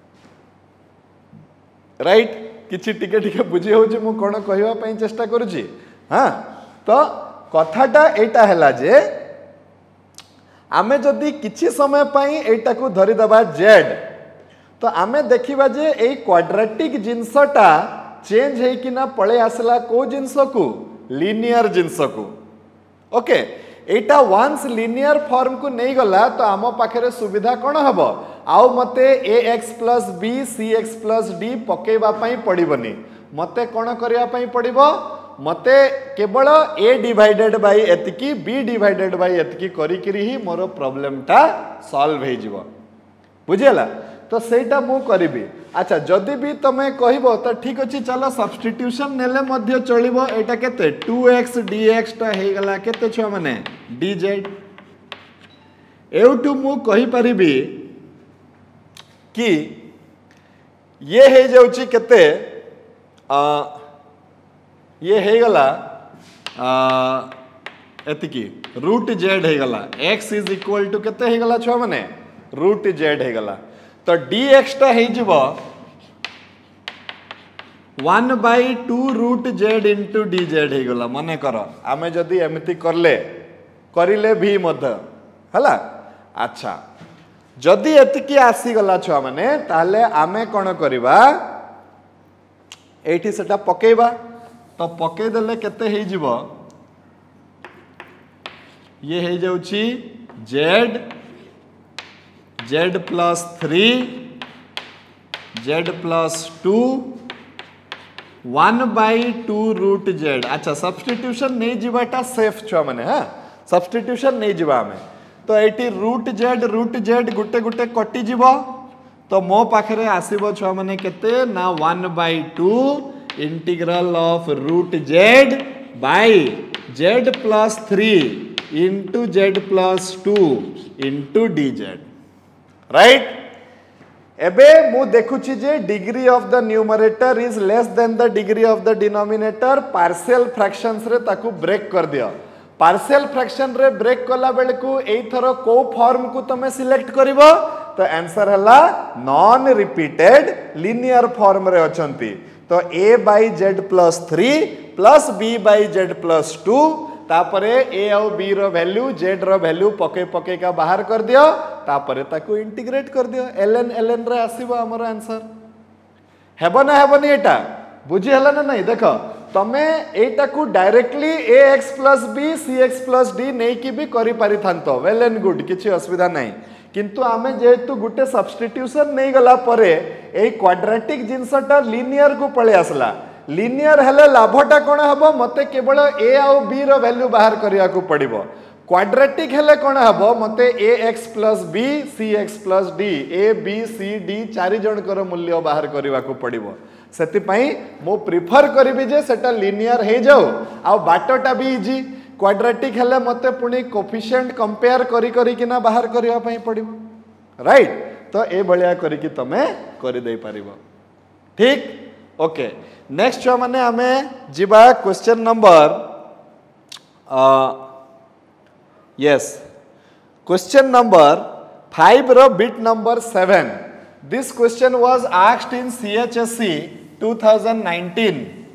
[SPEAKER 1] राइट किछि टिके टिके बुझी हो जे मु कोन कहबा पई चेष्टा करूची। हां तो कथाटा एटा हला जे आमे जदि किछि समय पई एटा को धरि दबा z तो आमे देखिबा जे एई क्वाड्रेटिक जिंसटा चेंज होइकिना पळे आसला को जिंस को लिनियर जिंस को ओके एटा वंस लिनियर फॉर्म को नहीं गला तो आम पाखे सुविधा कौन हम आउ मते ax plus B cx plus D पकेबा पई पड़िबनी मते कौन करिया पई पड़िबो मते केवल a डिवाइडेड बाय एतिकी b डिवाइडेड बाय एतिकी करिकिरी ही मोर प्रॉब्लम टा सॉल्व हे जिवो बुझियला तो सेटा मु करिबी अच्छा जदि भी तमे कहबो तो ठीक अछि चलो सब्स्टिट्यूशन नेले मध्य चलिबो एटा केते 2x dx टा हे गला केते छ माने dz एउटू मु कहि परिबी कि ये हे जाउची केते ये हे गला एतिकी रूट जेड हे गला x इज इक्वल टू केते हे गला छ माने रूट जेड हे गला तो dx टा हे जिवो 1/2 रूट जेड इंटू dz हे गला मने करो आमे जदी एमिति करिले भी मध्य हला अच्छा जदी एतिकी आसी गला छ माने ताले आमे कोन करिबा एठी सेटा पकेबा तो पके देले केते हे जिवो ये हे जाउची z plus 3 z plus 2 1/2 root z अच्छा सब्स्टिट्यूशन नहीं जीवाटा सेफ छुआ माने हाँ सब्स्टिट्यूशन नहीं जीवा हमें तो एटी रूट जेड गुटे गुटे कटि जीव तो मो पाखे आसीबो छुआ माने केते ना 1/2 integral of root Z by z plus 3 into z plus 2 into dz right एबे मु देखुची जे degree of the numerator is less than the degree of the denominator partial fractions रे ताकू ब्रेक कर दियो पार्शियल फ्रैक्शन रे ब्रेक कला बेल को एई थरो को फॉर्म को तमे सिलेक्ट करिवो तो आंसर हला नॉन रिपीटेड लिनियर फॉर्म रे अछंती तो a by z plus 3 plus b by z plus 2 तापरे a और b रो वैल्यू z रो वैल्यू पके पके का बाहर कर दियो तापरे ताकू इंटीग्रेट कर दियो ln ln रे आसीबो हमर आंसर हेबो ना हेबो नि एटा बुझी हला ना नहीं देखो तमे एटा को directly ax plus b cx plus d नहीं कि भी करि पारि थांतो वेल एंड गुड किछि असुविधा नहीं किंतु आमे जेतु गुटे सब्स्टिट्यूशन नहीं गला परे ए क्वाड्रेटिक जिंसटा लिनियर को पळे आसला लिनियर हेले लाभटा कोन हबो मते केवल a और b रो वैल्यू बाहर करिया को पड़िबो क्वाड्रेटिक हेले कोन हबो मते ax plus b cx plus d a b c d चारि जण कर मूल्य बाहर करिवा को पड़िबो सेति पई मो प्रिफर करिबी जे सेटा लिनियर हे जाओ आ बाटोटा भी इजी क्वाड्रेटिक हेले मते पुनी कोफिशिएंट कंपेयर करी किना बाहर करिवा पई पड़िबो राइट तो ए भलिया करी कि तमे करि दे पारिबो ठीक ओके नेक्स्ट जो माने हमें जिबा question number yes question number 5 रो bit number 7 this question was asked in CHSE 2019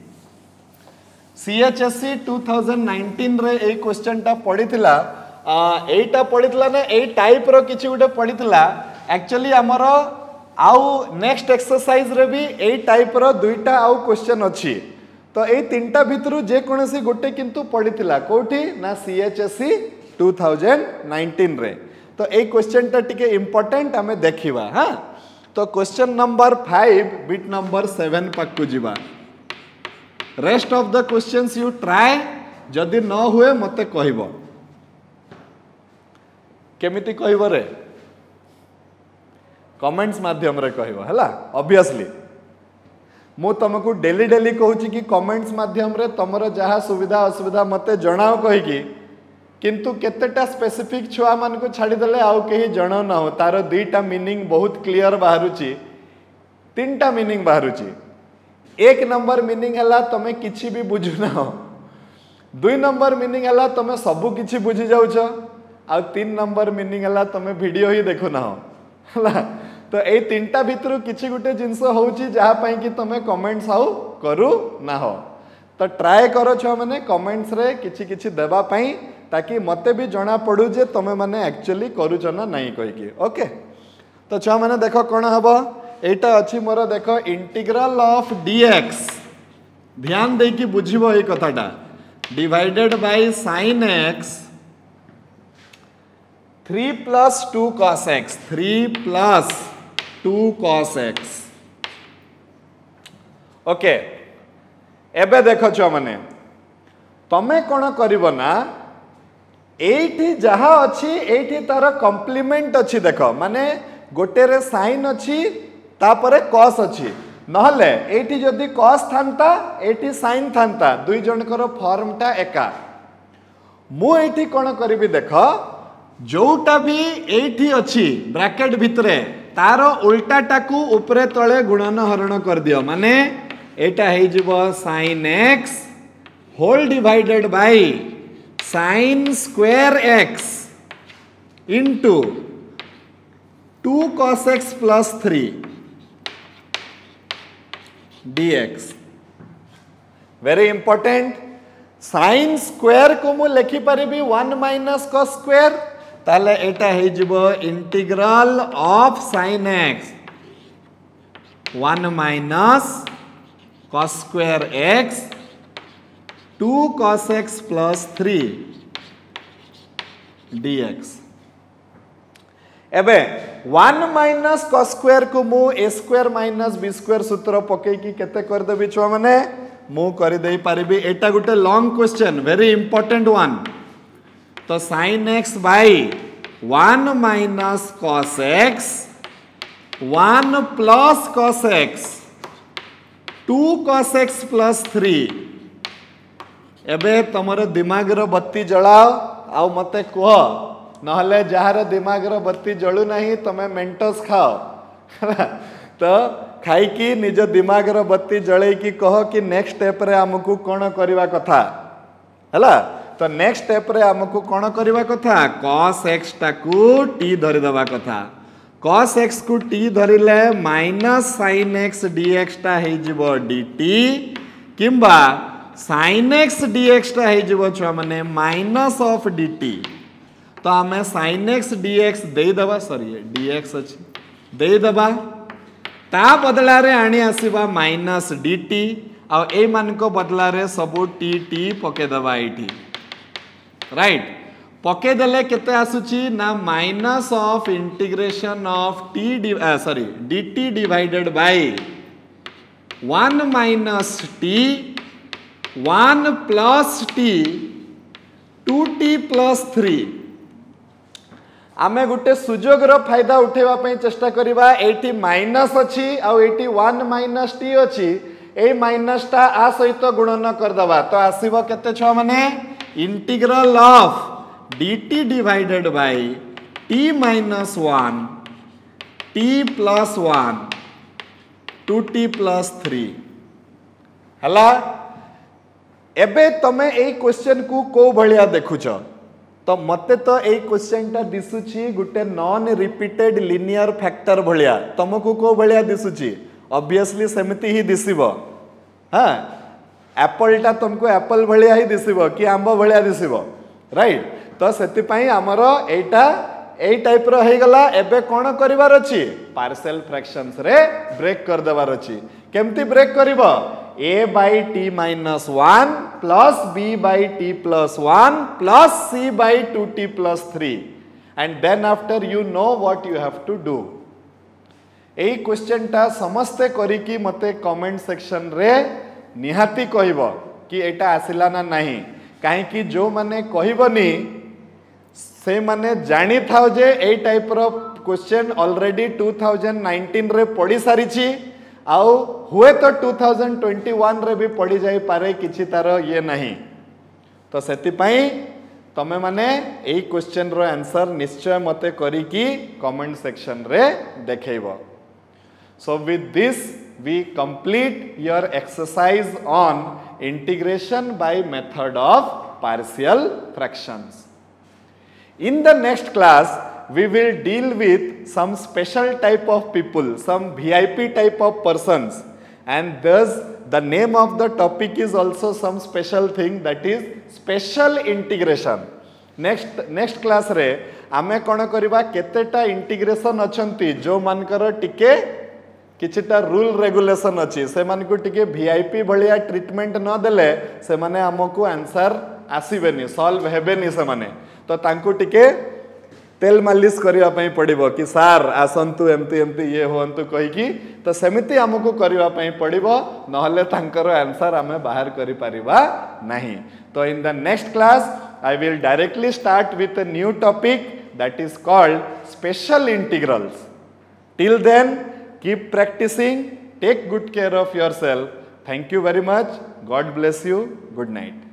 [SPEAKER 1] CHSE 2019 रे ए क्वेश्चन टा पडिथिला एटा पडिथिला ना ए टाइप रो किछि गुटे पडिथिला एक्चुअली हमरो आउ नेक्स्ट एक्सरसाइज रे भी ए टाइप रो दुईटा आउ क्वेश्चन अछि तो ए तीनटा भितरु जे कोनसी गोटे किंतु पडिथिला कोठी ना CHSE 2019 रे तो ए क्वेश्चन टा टिके इंपोर्टेंट हमें देखिबा हां तो क्वेश्चन नंबर 5 बिट नंबर 7 पक्कु जिबा rest of the questions you try जदि न हुए मते कहइबो केमिति कहइबो रे कमेंट्स माध्यम रे कहइबो हला ऑब्वियसली मु तुमको डेली डेली कहूची कि कमेंट्स माध्यम रे तमरो जहा सुविधा असुविधा मते जणाओ कहि कि किंतु केतेटा स्पेसिफिक छुआ मान को छाड़ी देले आउ कहीं जण न हो तार दुईटा मीनिंग बहुत क्लियर बाहरुची तीनटा मीनिंग बाहरुची एक नंबर मीनिंग हला तमे किछि भी बुझु न हो दुई नंबर मीनिंग हला तमे सब किछि बुझी जाउछ आ तीन नंबर मीनिंग हला तमे वीडियो ही देखु न हो हला तो ए तीनटा भितरु किछि गुटे जिंस होउची जहा पई कि तमे कमेंट्स आउ करू ना हो तो ट्राई करो छ माने कमेंट्स रे किछि किछि देबा पई ताकि मते भी जना पड़ू जे तमे माने एक्चुअली करूछ ना नहीं कहि कि ओके तो छ माने देखो कोन हबो एटा अछि मोर देखो इंटीग्रल ऑफ dx ध्यान दे कि बुझिबो ए कथाटा divided by sin x 3 plus 2 cos x 3 plus 2 cos x okay एबे देखो छुआ माने तमे कौन करिवो ना एठी जहा अच्छी एठी तार कॉम्प्लीमेंट अच्छी देख माने गोटे रे साइन अच्छी तापरे कॉस अच्छी नहले एठी जदि कॉस थांता एठी साइन थांता दुई जनकर फॉर्मटा एका मु एठी कौन करिवि देख जोटा भी एठी अच्छी ब्रैकेट भितरे तार उल्टाटाकू उपरे तले गुणन हरण कर दियो माने एटा हे जिवो sin x whole divided by sin square x into 2 cos x plus 3 dx very important sin square को मु लिखि परिबी 1 minus cos square ताले एटा हे जिवो integral of sin x 1 minus cos square x 2 cos x plus 3 dx एबे 1 minus cos square को मु a square minus b square सूत्र पके कि केते कर देबी छुआ माने मु करि देई परिबी एटा गुटे long question very important one तो sin x by 1 minus cos x 1 plus cos x 2 cos x plus 3 एबे तमरो दिमाग रो बत्ती जलाओ आउ मते कह नहले जार दिमाग रो बत्ती जलू नहीं तमे मेंटस खाओ तो खाई कि निज दिमाग रो बत्ती जले कि कह कि नेक्स्ट स्टेप रे हमकु कोन करबा कथा हला तो नेक्स्ट स्टेप रे हमकु कोन करबा कथा cos x टाकू t धरि दबा कथा cos x को t धरिले माइनस sin x dx टा हे जिवो dt किंबा sin x dx टा हे जिवो छुआ माने माइनस ऑफ dt तो आम sin x dx दे दबा सॉरी dx अच्छी दे दबा ता बदला रे आनी आसीबा माइनस dt आ ए मान को बदला रे सबु t पके दबा एठी राइट पके देले केते आसुची ना minus of integration of sorry dt divided by 1 minus t 1 plus t 2t plus 3 आमे गुटे सुजोग रो फायदा उठेवा पई चेष्टा करिबा एठी माइनस अछि आ एठी 1 माइनस t अछि ए माइनस टा आ सहित गुणन कर दबा तो आसीबो केते छ माने integral of dt divided by t minus 1 t plus 1 2t plus 3 हला एबे तमे ए क्वेश्चन को को भलिया देखुछ तो मते तो ए क्वेश्चन टा दिसुची गुटे नॉन रिपीटेड लिनियर फैक्टर भलिया तुमको को भलिया दिसुची ऑब्वियसली सेमती ही दिसिबो हां एप्पल टा तुमको एप्पल भलिया ही दिसिबो कि आंबो भलिया दिसिबो राइट तो सेति पई हमरो एटा ए टाइप रो हे गला एबे कोन करिवार अछि पार्शियल फ्रैक्शंस रे ब्रेक कर देवार अछि केमती ब्रेक करिवो a by t minus 1 plus b by t plus 1 plus c by 2t plus 3 and then after you know what you have to do ए क्वेश्चन टा समस्ते करी कि मते कमेंट सेक्शन रे निहाती कहबो कि एटा आसिला ना नहीं काहे कि जो माने कहबोनी से माने जानी थाओ जे ए टाइप रो क्वेश्चन ऑलरेडी 2019 रे पढ़ी सारी छी आउ हुए तो 2021 रे भी पढ़ी जाई पारे किछि तार ये नहीं तो सेति पई तमे माने एई क्वेश्चन रो आंसर निश्चय मते करी कि कमेंट सेक्शन रे देखैबो so with this we complete your exercise on integration by method of partial fractions in the next class we will deal with some special type of people, some VIP type of persons, and thus the name of the topic is also some special thing, that is special integration. next class रे आमे कोन करबा केतेटा integration अछंती जो मानकर टिके किछिटा rule regulation अच्छी से मानकु टिके VIP भलिया treatment न देले से माने हमको आंसर आसीबेनी सॉल्व हेबेनी से माने तो तांकु टिके तेल मालिश करिया पई पड़िबो कि सार आसंतु एमती एमती ये होंतु कहि कि तो सेमिति हमको करिया पई पड़िबो नहले तांकर आंसर हमें बाहर करि परिबा नहीं तो in the next class I will directly start with a new topic that is called special integrals. Till then, keep practicing, take good care of yourself. Thank you very much. God bless you. Good night.